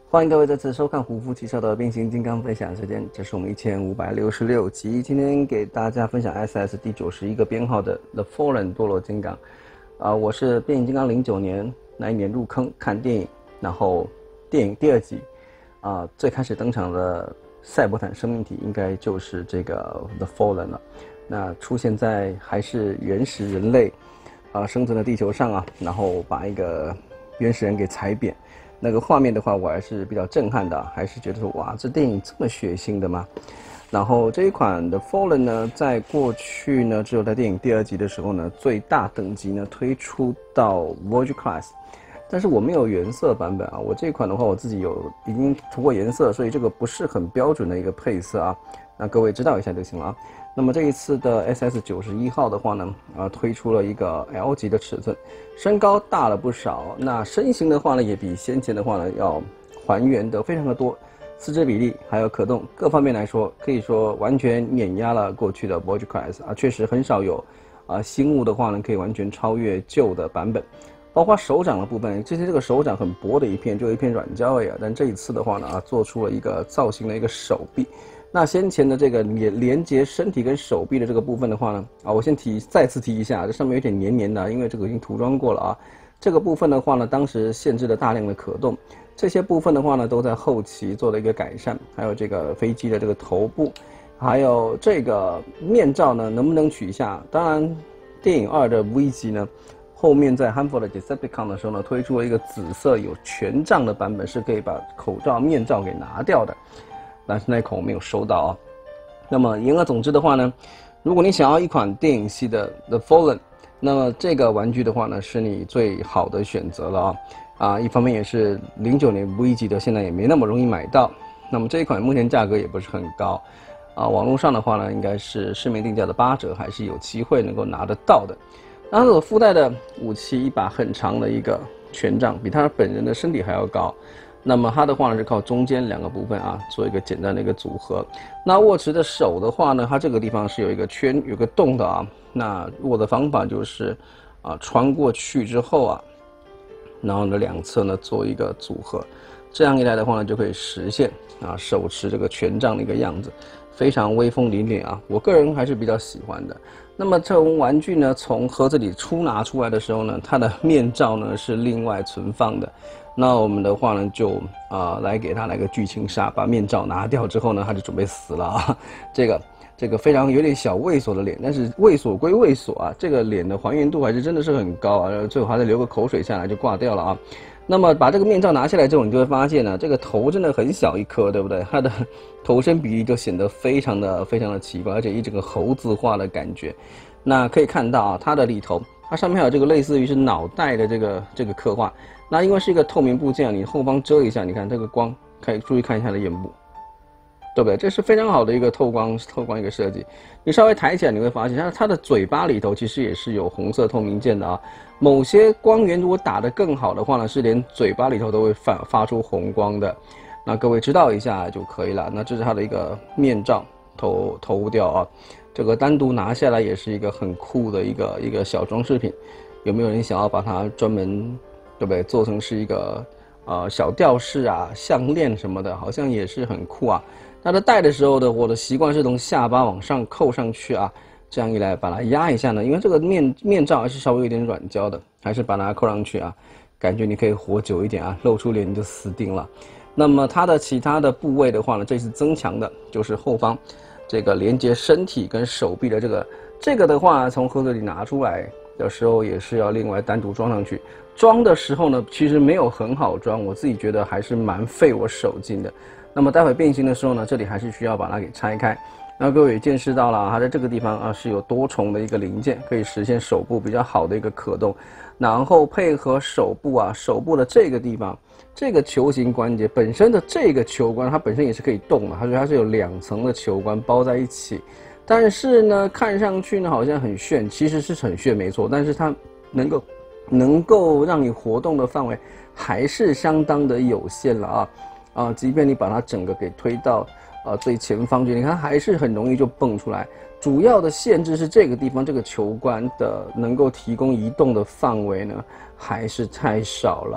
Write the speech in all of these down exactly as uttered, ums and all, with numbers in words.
欢迎各位再次收看胡夫汽车的变形金刚分享时间，这是我们一千五百六十六集。今天给大家分享 S S 第九十一个编号的 The Fallen 堕落金刚。啊、呃，我是变形金刚零九年那一年入坑看电影，然后电影第二集，啊、呃，最开始登场的赛博坦生命体应该就是这个 The Fallen 了。那出现在还是原始人类啊、呃、生存的地球上啊，然后把一个原始人给踩扁。那个画面的话，我还是比较震撼的，还是觉得说哇，这电影这么血腥的吗？然后这一款的 Fallen 呢，在过去呢，只有在电影第二集的时候呢，最大等级呢推出到 Voyager Class， 但是我没有原色版本啊，我这一款的话，我自己有已经涂过颜色，所以这个不是很标准的一个配色啊，那各位知道一下就行了啊。那么这一次的 S S 九十一号的话呢，啊推出了一个 L 级的尺寸，身高大了不少。那身形的话呢，也比先前的话呢要还原的非常的多，四肢比例还有可动各方面来说，可以说完全碾压了过去的 Voyager Class 啊，确实很少有啊新物的话呢可以完全超越旧的版本。包括手掌的部分，之前这个手掌很薄的一片，就一片软胶而已啊，但这一次的话呢啊，做出了一个造型的一个手臂。那先前的这个连连接身体跟手臂的这个部分的话呢，啊，我先提再次提一下，这上面有点黏黏的，因为这个已经涂装过了啊。这个部分的话呢，当时限制了大量的可动，这些部分的话呢，都在后期做了一个改善。还有这个飞机的这个头部，还有这个面罩呢，能不能取下？当然，电影二的 V 级呢，后面在 Harmful 的 Decepticon 的时候呢，推出了一个紫色有权杖的版本，是可以把口罩面罩给拿掉的。但是那一款我没有收到啊。那么言而总之的话呢，如果你想要一款电影系的 The Fallen， 那么这个玩具的话呢，是你最好的选择了啊。啊，一方面也是零九年 V 级的，现在也没那么容易买到。那么这一款目前价格也不是很高啊，网络上的话呢，应该是市面定价的八折，还是有机会能够拿得到的。然后所附带的武器一把很长的一个权杖，比他本人的身体还要高。那么它的话呢是靠中间两个部分啊做一个简单的一个组合。那握持的手的话呢，它这个地方是有一个圈有个洞的啊。那握的方法就是啊穿过去之后啊，然后呢两侧呢做一个组合，这样一来的话呢就可以实现啊手持这个权杖的一个样子，非常威风凛凛啊。我个人还是比较喜欢的。那么这种玩具呢，从盒子里出拿出来的时候呢，它的面罩呢是另外存放的。那我们的话呢，就啊、呃、来给他来个剧情杀，把面罩拿掉之后呢，他就准备死了啊。这个这个非常有点小猥琐的脸，但是猥琐归猥琐啊，这个脸的还原度还是真的是很高啊，最后还得流个口水下来就挂掉了啊。那么把这个面罩拿下来之后，你就会发现呢，这个头真的很小一颗，对不对？它的头身比例就显得非常的非常的奇怪，而且一整个猴子化的感觉。那可以看到啊，它的里头，它上面还有这个类似于是脑袋的这个这个刻画。那因为是一个透明部件，你后方遮一下，你看这个光，可以注意看一下它的眼部，对不对？这是非常好的一个透光透光一个设计。你稍微抬起来，你会发现它它的嘴巴里头其实也是有红色透明件的啊。某些光源如果打得更好的话呢，是连嘴巴里头都会发发出红光的。那各位知道一下就可以了。那这是它的一个面罩头头吊啊，这个单独拿下来也是一个很酷的一个一个小装饰品。有没有人想要把它专门？对不对？做成是一个呃小吊饰啊、项链什么的，好像也是很酷啊。那它戴的时候的，我的习惯是从下巴往上扣上去啊，这样一来把它压一下呢，因为这个面面罩还是稍微有点软胶的，还是把它扣上去啊，感觉你可以活久一点啊，露出脸你就死定了。那么它的其他的部位的话呢，这次增强的就是后方这个连接身体跟手臂的这个，这个的话从盒子里拿出来的时候也是要另外单独装上去。装的时候呢，其实没有很好装，我自己觉得还是蛮费我手劲的。那么待会变形的时候呢，这里还是需要把它给拆开。那各位也见识到了，它在这个地方啊是有多重的一个零件，可以实现手部比较好的一个可动。然后配合手部啊，手部的这个地方，这个球形关节本身的这个球关，它本身也是可以动的，它说它是有两层的球关包在一起。但是呢，看上去呢好像很炫，其实是很炫没错，但是它能够。能够让你活动的范围还是相当的有限了啊啊！即便你把它整个给推到呃最前方去，你看还是很容易就蹦出来。主要的限制是这个地方这个球关的能够提供移动的范围呢，还是太少了。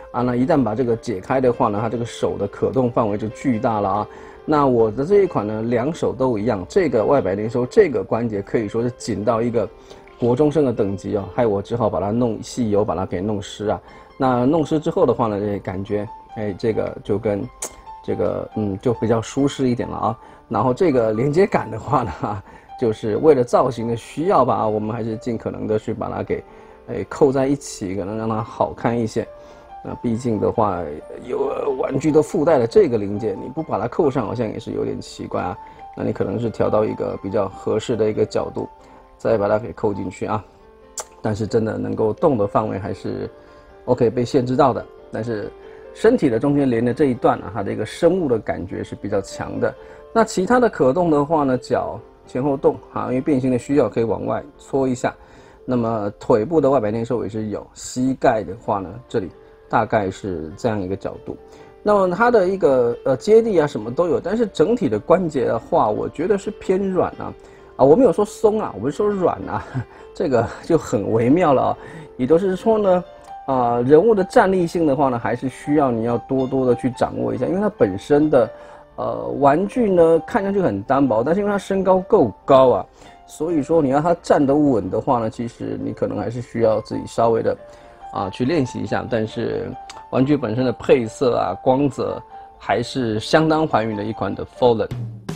啊。那一旦把这个解开的话呢，它这个手的可动范围就巨大了啊。那我的这一款呢，两手都一样，这个外摆链收这个关节可以说是紧到一个国中生的等级哦，害我只好把它弄吸油，把它给弄湿啊。那弄湿之后的话呢，感觉哎，这个就跟这个嗯就比较舒适一点了啊。然后这个连接杆的话呢，就是为了造型的需要吧，我们还是尽可能的去把它给哎扣在一起，可能让它好看一些。那毕竟的话，有玩具都附带了这个零件，你不把它扣上，好像也是有点奇怪啊。那你可能是调到一个比较合适的一个角度，再把它给扣进去啊。但是真的能够动的范围还是 OK 被限制到的。但是身体的中间连的这一段啊，它的一个生物的感觉是比较强的。那其他的可动的话呢，脚前后动啊，因为变形的需要可以往外搓一下。那么腿部的外摆链收也是有，膝盖的话呢，这里。大概是这样一个角度，那么它的一个呃接地啊什么都有，但是整体的关节的话，我觉得是偏软啊，啊我没有说松啊，我们说软啊，这个就很微妙了啊。也就是说呢，啊、呃、人物的站立性的话呢，还是需要你要多多的去掌握一下，因为它本身的呃玩具呢看上去很单薄，但是因为它身高够高啊，所以说你要它站得稳的话呢，其实你可能还是需要自己稍微的。啊，去练习一下，但是玩具本身的配色啊、光泽还是相当还原的一款的 Fallen。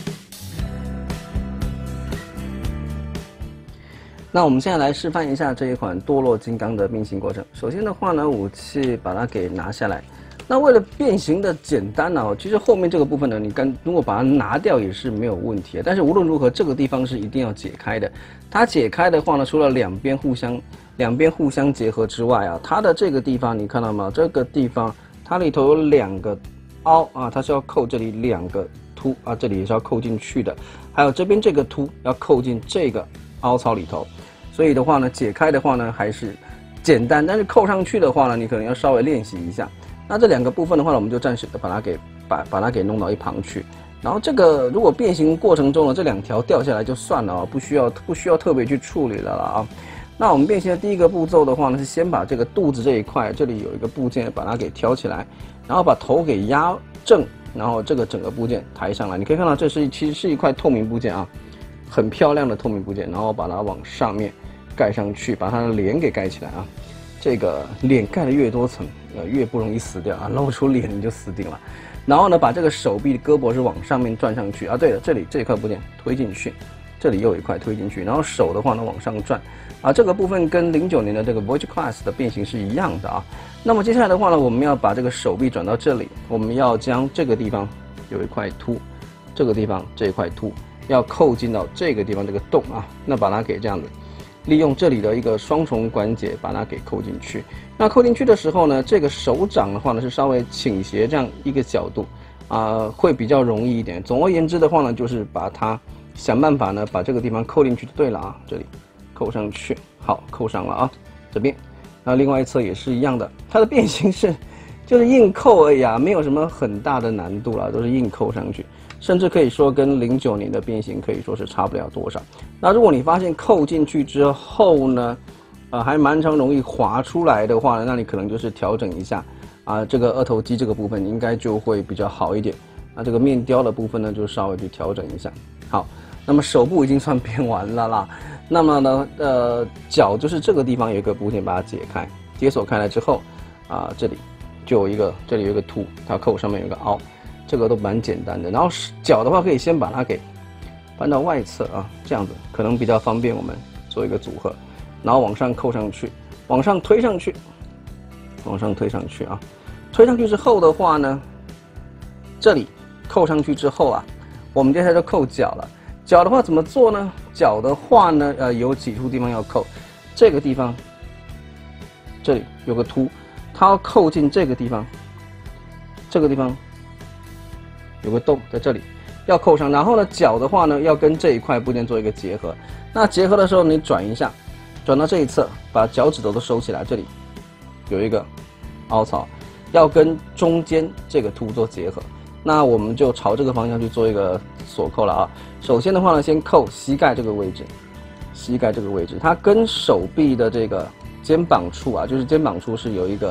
那我们现在来示范一下这一款堕落金刚的变形过程。首先的话呢，武器把它给拿下来。那为了变形的简单呢、啊，其实后面这个部分呢，你干如果把它拿掉也是没有问题的。但是无论如何，这个地方是一定要解开的。它解开的话呢，除了两边互相。两边互相结合之外啊，它的这个地方你看到吗？这个地方它里头有两个凹啊，它是要扣这里两个凸啊，这里也是要扣进去的。还有这边这个凸要扣进这个凹槽里头。所以的话呢，解开的话呢还是简单，但是扣上去的话呢，你可能要稍微练习一下。那这两个部分的话呢，我们就暂时的把它给把把它给弄到一旁去。然后这个如果变形过程中呢，这两条掉下来就算了啊，不需要不需要特别去处理了了啊。那我们变形的第一个步骤的话呢，是先把这个肚子这一块，这里有一个部件，把它给挑起来，然后把头给压正，然后这个整个部件抬上来。你可以看到，这是其实是一块透明部件啊，很漂亮的透明部件，然后把它往上面盖上去，把它的脸给盖起来啊。这个脸盖的越多层，呃，越不容易死掉啊，露出脸你就死定了。然后呢，把这个手臂胳膊是往上面转上去啊。对了，这里这一块部件推进去。这里又有一块推进去，然后手的话呢往上转，啊，这个部分跟零九年的这个 Voyage Class 的变形是一样的啊。那么接下来的话呢，我们要把这个手臂转到这里，我们要将这个地方有一块凸，这个地方这一块凸要扣进到这个地方这个洞啊，那把它给这样子，利用这里的一个双重关节把它给扣进去。那扣进去的时候呢，这个手掌的话呢是稍微倾斜这样一个角度啊、呃，会比较容易一点。总而言之的话呢，就是把它。想办法呢，把这个地方扣进去就对了啊，这里扣上去，好，扣上了啊，这边，那另外一侧也是一样的，它的变形是就是硬扣而已啊，没有什么很大的难度了，都是硬扣上去，甚至可以说跟零九年的变形可以说是差不了多少。那如果你发现扣进去之后呢，呃，还蛮常容易滑出来的话呢，那你可能就是调整一下啊，这个二头肌这个部分应该就会比较好一点。那这个面雕的部分呢，就稍微去调整一下。好，那么手部已经算变完了啦。那么呢，呃，脚就是这个地方有一个部件把它解开，解锁开来之后，啊、呃，这里就有一个，这里有一个凸，它扣上面有一个凹，这个都蛮简单的。然后脚的话，可以先把它给搬到外侧啊，这样子可能比较方便我们做一个组合。然后往上扣上去，往上推上去，往上推上去啊，推上去之后的话呢，这里扣上去之后啊。我们接下来就扣脚了。脚的话怎么做呢？脚的话呢，呃，有几处地方要扣。这个地方，这里有个凸，它要扣进这个地方。这个地方有个洞在这里，要扣上。然后呢，脚的话呢，要跟这一块部件做一个结合。那结合的时候，你转一下，转到这一侧，把脚趾头都收起来。这里有一个凹槽，要跟中间这个凸做结合。那我们就朝这个方向去做一个锁扣了啊。首先的话呢，先扣膝盖这个位置，膝盖这个位置，它跟手臂的这个肩膀处啊，就是肩膀处是有一个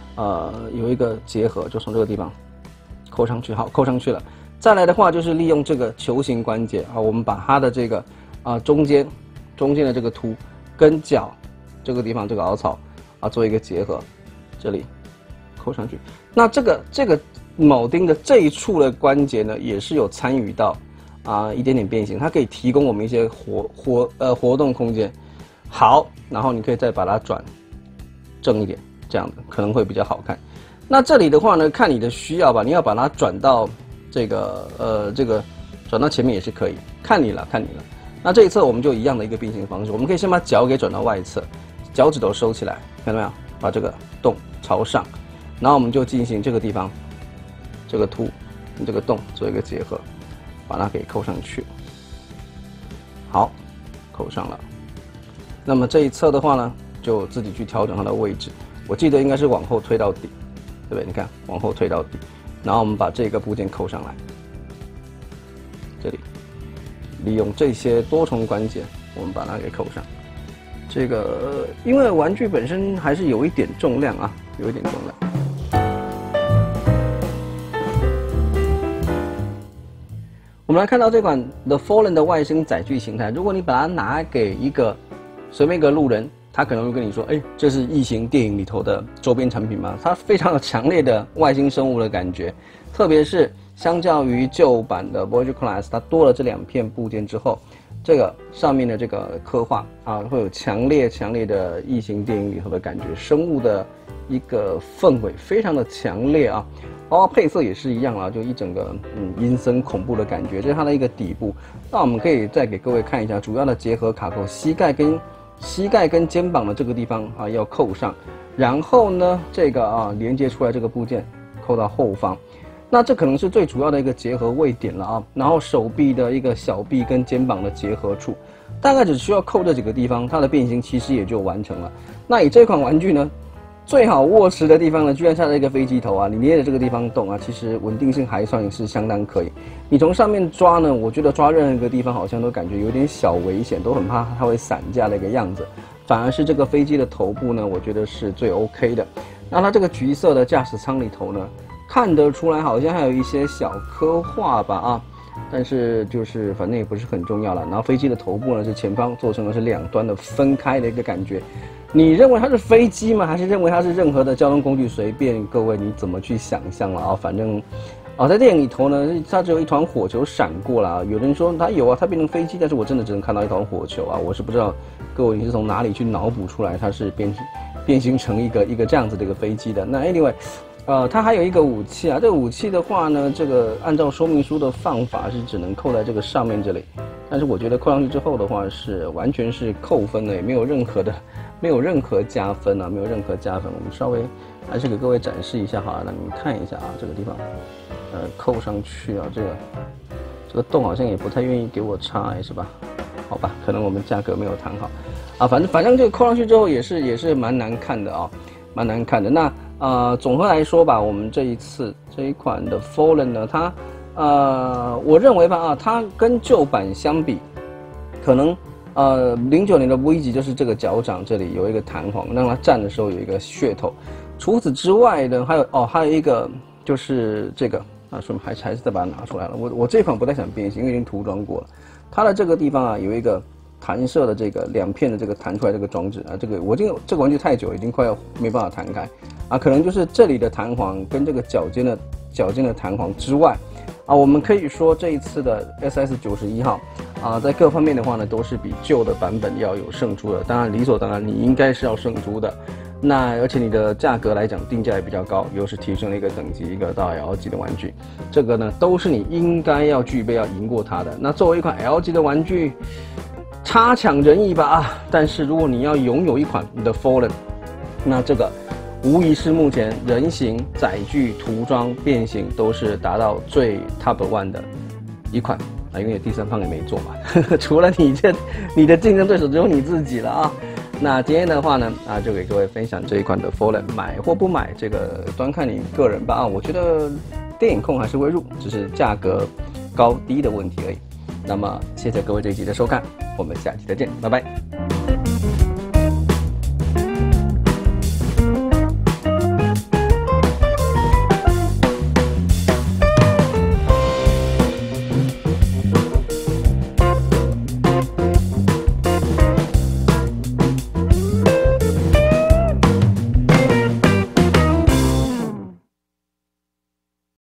呃有一个结合，就从这个地方扣上去，好，扣上去了。再来的话就是利用这个球形关节啊，我们把它的这个啊、呃、中间中间的这个凸跟脚这个地方这个凹槽啊做一个结合，这里扣上去。那这个这个铆钉的这一处的关节呢，也是有参与到啊、呃、一点点变形，它可以提供我们一些活活呃活动空间。好，然后你可以再把它转正一点，这样子可能会比较好看。那这里的话呢，看你的需要吧，你要把它转到这个呃这个转到前面也是可以，看你了看你了。那这一侧我们就一样的一个变形方式，我们可以先把脚给转到外侧，脚趾头收起来，看到没有？把这个洞朝上，然后我们就进行这个地方这个凸跟这个洞做一个结合，把它给扣上去。好，扣上了。那么这一侧的话呢，就自己去调整它的位置。我记得应该是往后推到底，对不对？你看，往后推到底，然后我们把这个部件扣上来，这里利用这些多重关节，我们把它给扣上。这个因为玩具本身还是有一点重量啊，有一点重量。我们来看到这款 The Fallen 的外星载具形态，如果你把它拿给一个随便一个路人，他可能会跟你说：“哎，这是异形电影里头的周边产品吗？”它非常有强烈的外星生物的感觉，特别是相较于旧版的 Voyager Class， 它多了这两片部件之后，这个上面的这个刻画啊，会有强烈强烈的异形电影里头的感觉，生物的一个氛围非常的强烈啊。包括配色也是一样啊，就一整个嗯阴森恐怖的感觉，这是它的一个底部。那我们可以再给各位看一下主要的结合卡扣，膝盖跟膝盖跟肩膀的这个地方啊要扣上，然后呢这个啊连接出来这个部件扣到后方，那这可能是最主要的一个结合位点了啊。然后手臂的一个小臂跟肩膀的结合处，大概只需要扣这几个地方，它的变形其实也就完成了。那以这款玩具呢，最好握持的地方呢，居然是它的一个飞机头啊！你捏着这个地方动啊，其实稳定性还算是相当可以。你从上面抓呢，我觉得抓任何一个地方好像都感觉有点小危险，都很怕它会散架的一个样子。反而是这个飞机的头部呢，我觉得是最 OK 的。那它这个橘色的驾驶舱里头呢，看得出来好像还有一些小刻画吧啊，但是就是反正也不是很重要了。然后飞机的头部呢，是前方做成的是两端的分开的一个感觉。你认为它是飞机吗？还是认为它是任何的交通工具？随便各位你怎么去想象了啊？反正，啊，在电影里头呢，它只有一团火球闪过了。有人说它有啊，它变成飞机，但是我真的只能看到一团火球啊！我是不知道各位你是从哪里去脑补出来它是变变形成一个一个这样子的一个飞机的。那 anyway， 呃，它还有一个武器啊，这个武器的话呢，这个按照说明书的放法是只能扣在这个上面这里，但是我觉得扣上去之后的话是完全是扣分的，也没有任何的。没有任何加分啊，没有任何加分。我们稍微还是给各位展示一下好了，让你们看一下啊，这个地方，呃，扣上去啊，这个这个洞好像也不太愿意给我插哎，是吧？好吧，可能我们价格没有谈好啊，反正反正这个扣上去之后也是也是蛮难看的啊，蛮难看的。那呃，总和来说吧，我们这一次这一款的 Fallen 呢，它呃，我认为吧啊，它跟旧版相比，可能。呃，零九年的 V 级就是这个脚掌这里有一个弹簧，让它站的时候有一个噱头。除此之外呢，还有哦，还有一个就是这个啊，顺便还还是再把它拿出来了。我我这款不太想变形，因为已经涂装过了。它的这个地方啊，有一个弹射的这个两片的这个弹出来这个装置啊，这个我这个这个玩具太久，已经快要没办法弹开啊，可能就是这里的弹簧跟这个脚尖的脚尖的弹簧之外。啊，我们可以说这一次的 S S 九十一号啊，在各方面的话呢，都是比旧的版本要有胜出的。当然，理所当然，你应该是要胜出的。那而且你的价格来讲，定价也比较高，又是提升了一个等级，一个到 L 级的玩具，这个呢，都是你应该要具备，要赢过它的。那作为一款 L 级的玩具，差强人意吧啊！但是如果你要拥有一款 The Fallen， 那这个。无疑是目前人形、载具、涂装、变形都是达到最 top one 的一款啊，因为第三方也没做嘛，除了你这你的竞争对手只有你自己了啊。那今天的话呢，啊，就给各位分享这一款的 Fallen， 买或不买，这个端看你个人吧啊。我觉得电影控还是会入，只是价格高低的问题而已。那么谢谢各位这一集的收看，我们下期再见，拜拜。